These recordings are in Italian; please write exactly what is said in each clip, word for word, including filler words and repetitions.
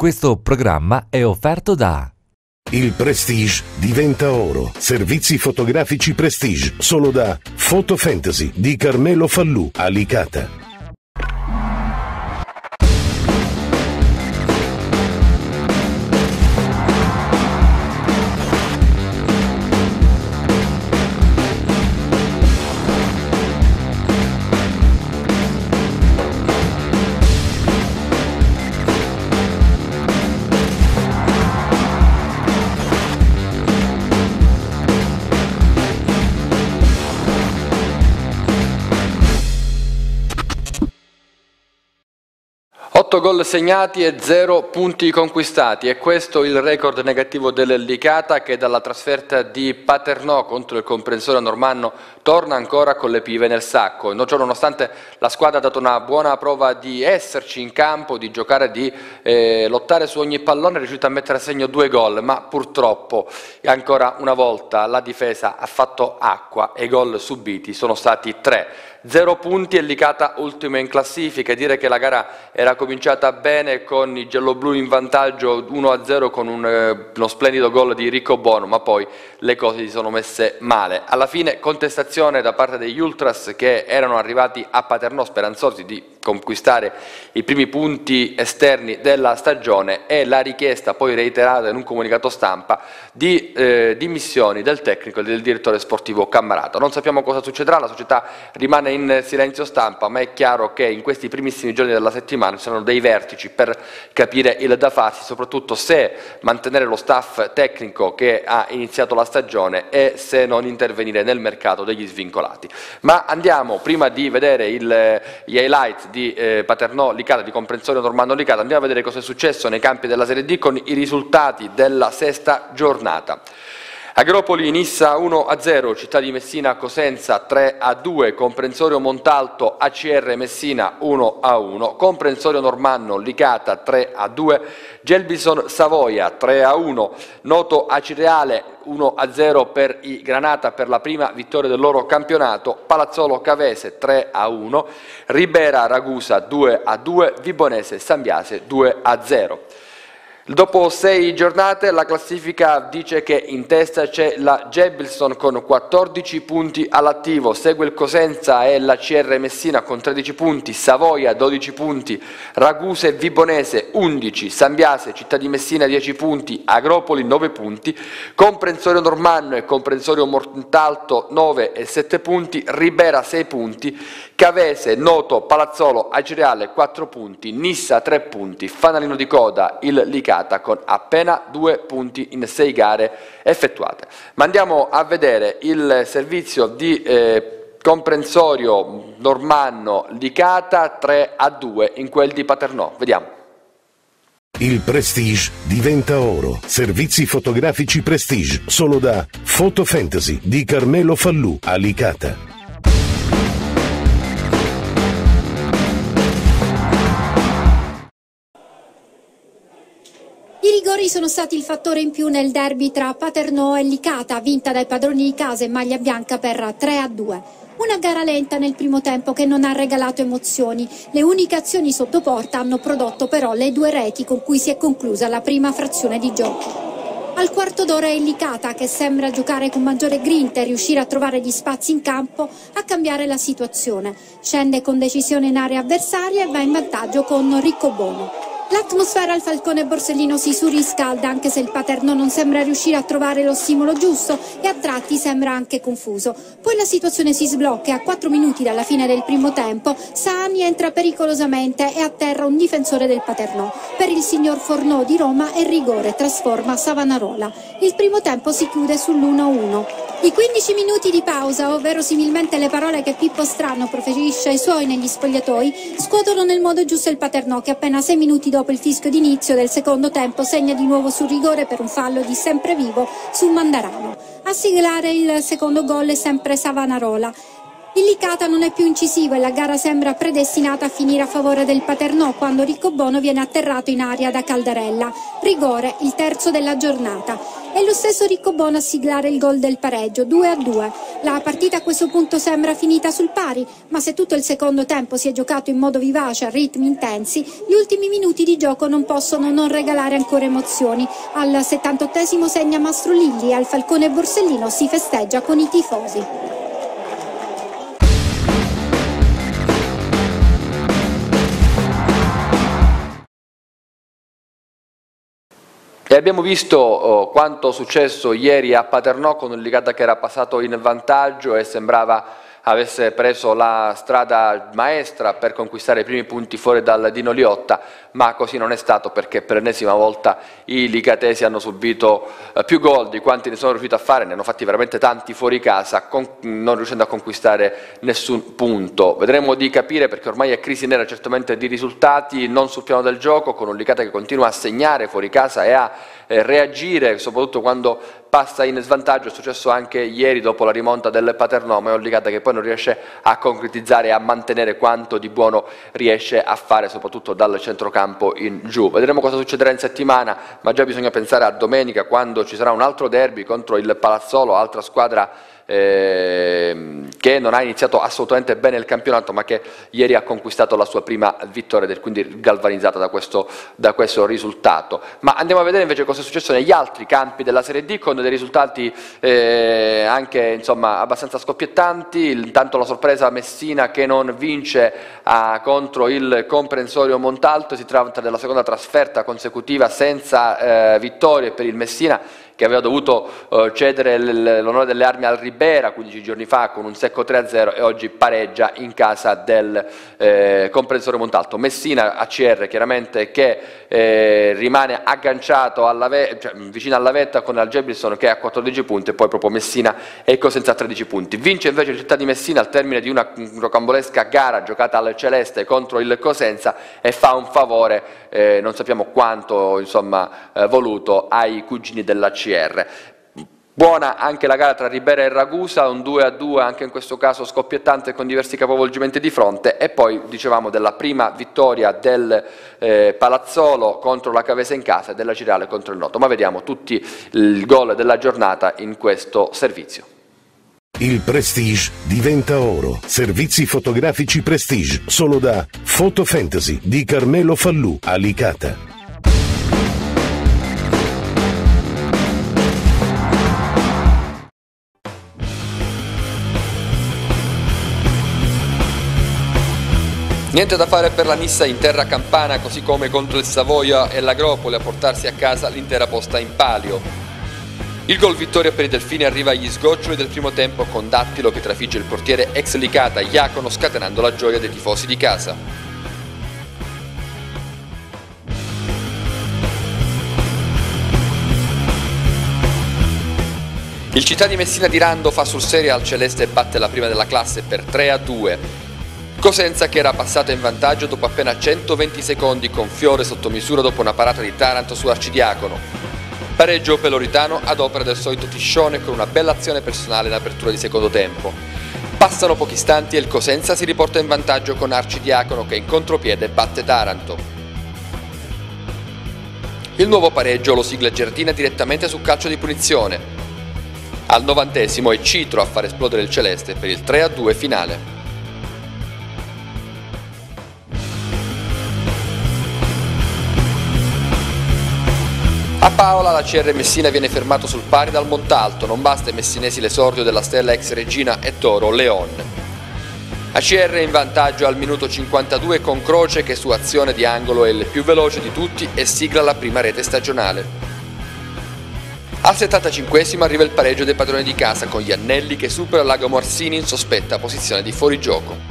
Questo programma è offerto da... Il Prestige diventa oro. Servizi fotografici Prestige solo da Photo Fantasy di Carmelo Fallù a Licata. otto gol segnati e zero punti conquistati, e questo il record negativo del Licata, che dalla trasferta di Paternò contro il comprensorio normanno torna ancora con le pive nel sacco. Nonostante la squadra ha dato una buona prova di esserci in campo, di giocare, di eh, lottare su ogni pallone, è riuscita a mettere a segno due gol, ma purtroppo ancora una volta la difesa ha fatto acqua e i gol subiti sono stati tre. Zero punti e Licata ultimo in classifica. Dire che la gara era cominciata bene con i gialloblu in vantaggio uno a zero con un, eh, uno splendido gol di Riccobono, ma poi le cose si sono messe male. Alla fine contestazione da parte degli Ultras, che erano arrivati a Paternò speranzosi di conquistare i primi punti esterni della stagione, e la richiesta poi reiterata in un comunicato stampa di eh, dimissioni del tecnico e del direttore sportivo Cammarata. Non sappiamo cosa succederà, la società rimane in silenzio stampa, ma è chiaro che in questi primissimi giorni della settimana ci sono dei vertici per capire il da farsi, soprattutto se mantenere lo staff tecnico che ha iniziato la stagione e se non intervenire nel mercato degli svincolati. Ma andiamo, prima di vedere il, gli highlight di eh, Paternò Licata, di comprensorio normanno Licata, andiamo a vedere cosa è successo nei campi della Serie D con i risultati della sesta giornata. Agropoli Nissa uno a zero, Città di Messina Cosenza tre a due, Comprensorio Montalto A C R Messina uno a uno, Comprensorio Normanno Licata tre a due, Gelbison Savoia tre a uno, Noto Acireale uno a zero per i Granata per la prima vittoria del loro campionato, Palazzolo Cavese tre a uno, Ribera Ragusa due a due, Vibonese Sambiase due a zero. Dopo sei giornate la classifica dice che in testa c'è la Gelbison con quattordici punti all'attivo, segue il Cosenza e la C R Messina con tredici punti, Savoia dodici punti, Ragusa e Vibonese undici, Sambiase, Città di Messina dieci punti, Agropoli nove punti, Comprensorio Normanno e Comprensorio Montalto nove e sette punti, Ribera sei punti, Cavese, Noto, Palazzolo, Acireale quattro punti, Nissa tre punti, Fanalino di Coda, il Licata con appena due punti in sei gare effettuate. Ma andiamo a vedere il servizio di eh, comprensorio normanno Licata tre a due in quel di Paternò. Vediamo. Il Prestige diventa oro. Servizi fotografici Prestige solo da Photo Fantasy di Carmelo Fallù a Licata. I rigori sono stati il fattore in più nel derby tra Paternò e Licata, vinta dai padroni di casa in maglia bianca per tre a due. Una gara lenta nel primo tempo che non ha regalato emozioni. Le uniche azioni sotto porta hanno prodotto però le due reti con cui si è conclusa la prima frazione di gioco. Al quarto d'ora è il Licata che sembra giocare con maggiore grinta e riuscire a trovare gli spazi in campo a cambiare la situazione. Scende con decisione in area avversaria e va in vantaggio con Riccobono. L'atmosfera al Falcone Borsellino si surriscalda, anche se il Paternò non sembra riuscire a trovare lo stimolo giusto e a tratti sembra anche confuso. Poi la situazione si sblocca e a quattro minuti dalla fine del primo tempo Saani entra pericolosamente e atterra un difensore del Paternò. Per il signor Fornò di Roma è rigore, trasforma Savanarola. Il primo tempo si chiude sull'uno a uno. I quindici minuti di pausa, ovvero similmente le parole che Pippo Strano proferisce ai suoi negli spogliatoi, scuotono nel modo giusto il Paternò, che appena sei minuti dopo il fischio d'inizio del secondo tempo segna di nuovo sul rigore per un fallo di Semprevivo su Mandarano. A siglare il secondo gol è sempre Savanarola. Il Licata non è più incisivo e la gara sembra predestinata a finire a favore del Paternò quando Riccobono viene atterrato in aria da Caldarella. Rigore, il terzo della giornata. È lo stesso Riccobono a siglare il gol del pareggio, due a due. La partita a questo punto sembra finita sul pari, ma se tutto il secondo tempo si è giocato in modo vivace a ritmi intensi, gli ultimi minuti di gioco non possono non regalare ancora emozioni. Al settantottesimo segna Mastrolilli e al Falcone Borsellino si festeggia con i tifosi. E abbiamo visto oh, quanto successo ieri a Paternò con il Licata che era passato in vantaggio e sembrava avesse preso la strada maestra per conquistare i primi punti fuori dal Dino Liotta, ma così non è stato perché per l'ennesima volta i licatesi hanno subito eh, più gol di quanti ne sono riusciti a fare, ne hanno fatti veramente tanti fuori casa, con, non riuscendo a conquistare nessun punto. Vedremo di capire perché ormai è crisi nera certamente di risultati, non sul piano del gioco, con un Licata che continua a segnare fuori casa e a eh, reagire, soprattutto quando passa in svantaggio. È successo anche ieri dopo la rimonta del Paternò, ma è un Licata che poi non riesce a concretizzare e a mantenere quanto di buono riesce a fare, soprattutto dal centrocampo in giù. Vedremo cosa succederà in settimana, ma già bisogna pensare a domenica quando ci sarà un altro derby contro il Palazzolo, altra squadra eh, che non ha iniziato assolutamente bene il campionato, ma che ieri ha conquistato la sua prima vittoria ed è quindi galvanizzata da questo, da questo risultato. Ma andiamo a vedere invece cosa è successo negli altri campi della Serie D, con dei risultati eh, anche insomma abbastanza scoppiettanti. Intanto la sorpresa Messina che non vince ah, contro il comprensorio Montalto, si tratta della seconda trasferta consecutiva senza eh, vittorie per il Messina, che aveva dovuto uh, cedere l'onore delle armi al Ribera quindici giorni fa con un secco tre a zero e oggi pareggia in casa del eh, comprensorio Montalto. Messina A C R chiaramente che eh, rimane agganciato alla cioè, vicino alla vetta con Algebrisson che ha quattordici punti e poi proprio Messina e Cosenza a tredici punti. Vince invece la città di Messina al termine di una rocambolesca gara giocata al Celeste contro il Cosenza e fa un favore, eh, non sappiamo quanto insomma eh, voluto, ai cugini dell'A C R. Buona anche la gara tra Ribera e Ragusa, un due a due anche in questo caso scoppiettante con diversi capovolgimenti di fronte, e poi dicevamo della prima vittoria del eh, Palazzolo contro la Cavese in casa e della Cirale contro il Noto. Ma vediamo tutti il gol della giornata in questo servizio. Il Prestige diventa oro. Servizi fotografici Prestige solo da Photo Fantasy di Carmelo Fallù a Licata. Niente da fare per la Nissa in terra campana, così come contro il Savoia e l'Agropoli a portarsi a casa l'intera posta in palio. Il gol vittoria per i Delfini arriva agli sgoccioli del primo tempo con Dattilo che trafigge il portiere ex Licata Iacono, scatenando la gioia dei tifosi di casa. Il Città di Messina di Rando fa sul serio al Celeste e batte la prima della classe per tre a due. Cosenza che era passato in vantaggio dopo appena centoventi secondi con Fiore sotto misura dopo una parata di Taranto su Arcidiacono. Pareggio peloritano ad opera del solito Tiscione con una bella azione personale in apertura di secondo tempo. Passano pochi istanti e il Cosenza si riporta in vantaggio con Arcidiacono che in contropiede batte Taranto. Il nuovo pareggio lo sigla Giardina direttamente su calcio di punizione. Al novantesimo è Citro a far esplodere il Celeste per il tre a due finale. A Paola l'A C R Messina viene fermato sul pari dal Montalto, non basta ai messinesi l'esordio della stella ex Regina e Toro Leon. A C R in vantaggio al minuto cinquantadue con Croce che su azione di angolo è il più veloce di tutti e sigla la prima rete stagionale. Al settantacinquesimo arriva il pareggio dei padroni di casa con Iannelli che supera Lago Morsini in sospetta posizione di fuorigioco.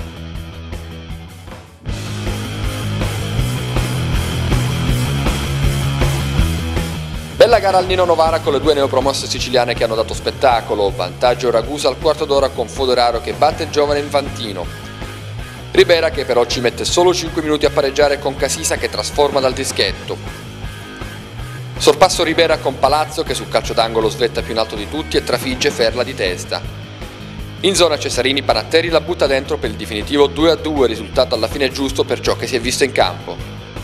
Bella gara al Nino Novara con le due neopromosse siciliane che hanno dato spettacolo. Vantaggio Ragusa al quarto d'ora con Foderaro che batte il giovane Infantino. Ribera che però ci mette solo cinque minuti a pareggiare con Casisa che trasforma dal dischetto. Sorpasso Ribera con Palazzo che sul calcio d'angolo svetta più in alto di tutti e trafigge Ferla di testa. In zona Cesarini, Panatteri la butta dentro per il definitivo due a due, risultato alla fine giusto per ciò che si è visto in campo.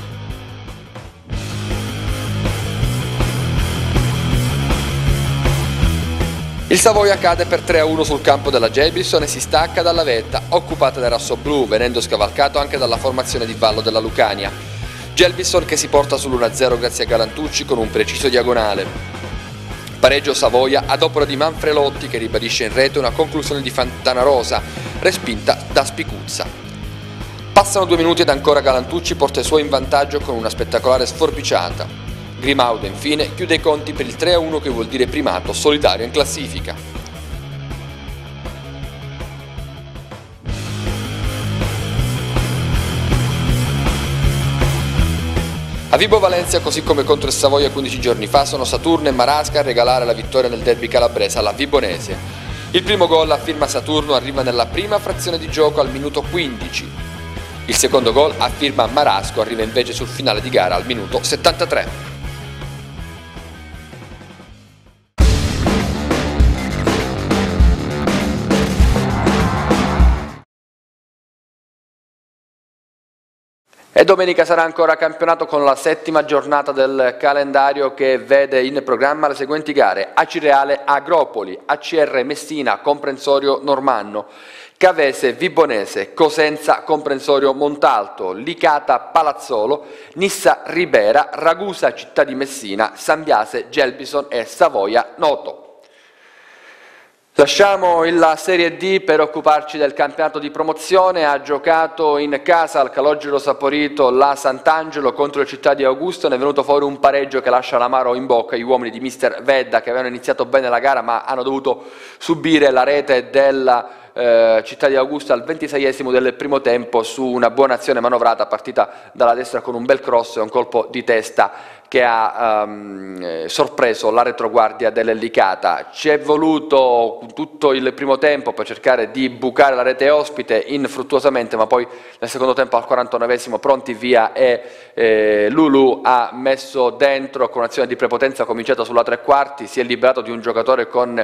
Il Savoia cade per tre a uno sul campo della Gelbison e si stacca dalla vetta occupata dai rossoblù, venendo scavalcato anche dalla formazione di Vallo della Lucania. Gelbison che si porta sull'uno a zero grazie a Galantucci con un preciso diagonale. Pareggio Savoia ad opera di Manfrelotti che ribadisce in rete una conclusione di Fontanarosa, respinta da Spicuzza. Passano due minuti ed ancora Galantucci porta i suoi in vantaggio con una spettacolare sforbiciata. Grimaudo infine chiude i conti per il tre a uno che vuol dire primato solitario in classifica. A Vibo Valencia, così come contro il Savoia quindici giorni fa, sono Saturno e Marasca a regalare la vittoria nel derby calabrese alla Vibonese. Il primo gol a firma Saturno arriva nella prima frazione di gioco al minuto quindici. Il secondo gol a firma Marasco arriva invece sul finale di gara al minuto settantatré. E domenica sarà ancora campionato con la settima giornata del calendario che vede in programma le seguenti gare: Acireale Agropoli, A C R Messina Comprensorio Normanno, Cavese Vibonese, Cosenza Comprensorio Montalto, Licata Palazzolo, Nissa Ribera, Ragusa Città di Messina, Sambiase Gelbison e Savoia Noto. Lasciamo la Serie D per occuparci del campionato di promozione. Ha giocato in casa al Calogero Saporito la Sant'Angelo contro il Città di Augusto, ne è venuto fuori un pareggio che lascia l'amaro in bocca gli uomini di mister Vedda, che avevano iniziato bene la gara ma hanno dovuto subire la rete della eh, Città di Augusto al ventiseiesimo del primo tempo su una buona azione manovrata partita dalla destra con un bel cross e un colpo di testa che ha um, sorpreso la retroguardia dell'Ellicata. Ci è voluto tutto il primo tempo per cercare di bucare la rete ospite infruttuosamente, ma poi nel secondo tempo al quarantanovesimo pronti via e eh, Lulu ha messo dentro con un'azione di prepotenza cominciata sulla tre quarti, si è liberato di un giocatore con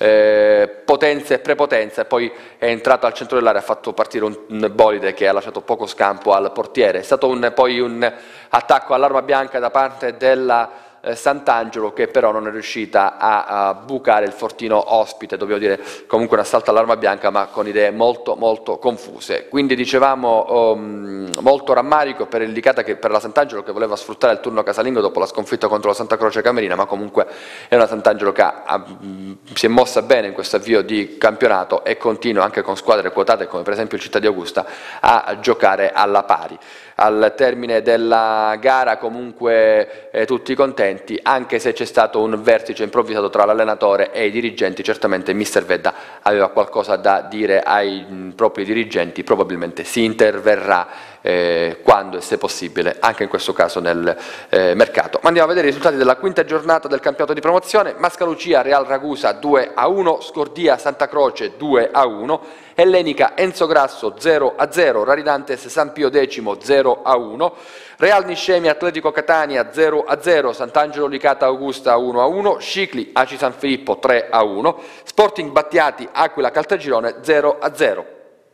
eh, potenza e prepotenza e poi è entrato al centro dell'area, ha fatto partire un, un bolide che ha lasciato poco scampo al portiere. È stato un, poi un attacco all'arma bianca da parte della eh, Sant'Angelo che però non è riuscita a, a bucare il fortino ospite, dobbiamo dire comunque un assalto all'arma bianca ma con idee molto molto confuse. Quindi dicevamo um, molto rammarico per il Licata, che per la Sant'Angelo che voleva sfruttare il turno casalingo dopo la sconfitta contro la Santa Croce Camerina, ma comunque è una Sant'Angelo che ha, ha, si è mossa bene in questo avvio di campionato e continua anche con squadre quotate come per esempio il Città di Augusta a giocare alla pari. Al termine della gara comunque eh, tutti contenti, anche se c'è stato un vertice improvvisato tra l'allenatore e i dirigenti. Certamente mister Vedda aveva qualcosa da dire ai mh, propri dirigenti, probabilmente si interverrà eh, quando e se possibile, anche in questo caso nel eh, mercato. Ma andiamo a vedere i risultati della quinta giornata del campionato di promozione. Mascalucia Real Ragusa due a uno, Scordia Santa Croce due a uno, Ellenica Enzo Grasso zero a zero, Rarinantes San Pio X zero a uno, Real Niscemi Atletico Catania zero a zero, Sant'Angelo Licata Augusta uno a uno, Scicli Aci San Filippo tre a uno, Sporting Battiati Aquila Caltagirone zero a zero.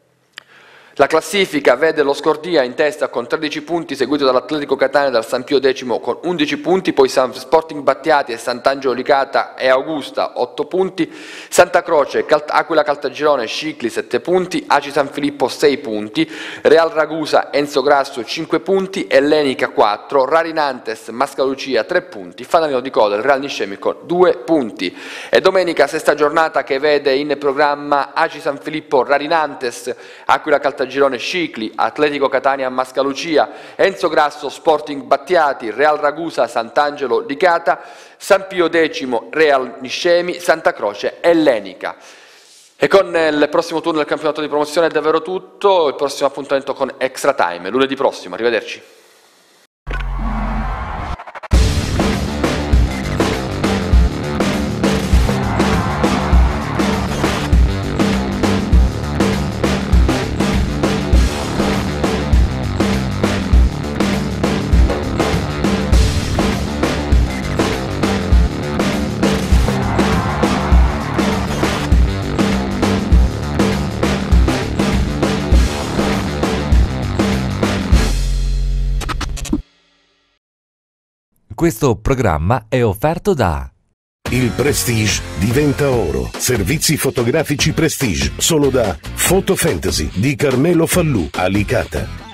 La classifica vede lo Scordia in testa con tredici punti, seguito dall'Atletico Catania e dal San Pio X con undici punti, poi Sporting Battiati e Sant'Angelo Licata e Augusta otto punti, Santa Croce, Calt- Aquila Caltagirone, Scicli sette punti, Aci San Filippo sei punti, Real Ragusa Enzo Grasso cinque punti, Ellenica quattro, Rarinantes Mascalucia tre punti, Fanalino di Coda il Real Niscemi con due punti. E domenica sesta giornata che vede in programma Aci San Filippo Rarinantes, Aquila Caltagirone Girone Scicli, Atletico Catania Mascalucia, Enzo Grasso Sporting Battiati, Real Ragusa Sant'Angelo Licata, San Pio X Real Niscemi, Santa Croce Ellenica. E con il prossimo turno del campionato di promozione è davvero tutto, il prossimo appuntamento con Extra Time, lunedì prossimo, arrivederci. Questo programma è offerto da Il Prestige diventa oro. Servizi fotografici Prestige solo da Photo Fantasy di Carmelo Fallù a Licata.